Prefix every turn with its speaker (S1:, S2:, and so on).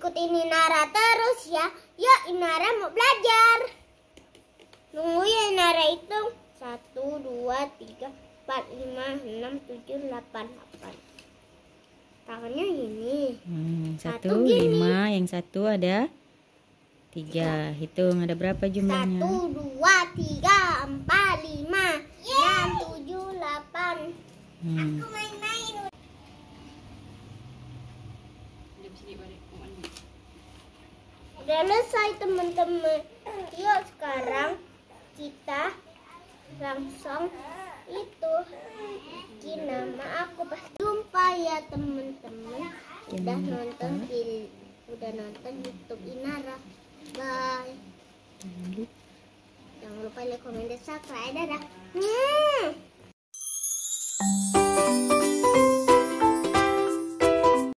S1: ikutin Inara terus ya. Yuk Inara mau belajar. Nunggu ya Inara hitung. 1, 2, 3, 4, 5, 6, 7, 8. Tangannya ini.
S2: 1, 5, yang satu ada 3. Hitung ada berapa jumlahnya?
S1: 1, 2, 3, 4, 5, 6, 7, 8. Aku main-main. Udah selesai teman-teman. Yuk sekarang kita langsung itu bikin nama aku. Pas jumpa ya teman-teman. Udah nonton YouTube Inara. Bye. Jangan lupa like, komen, dan subscribe. Dadah.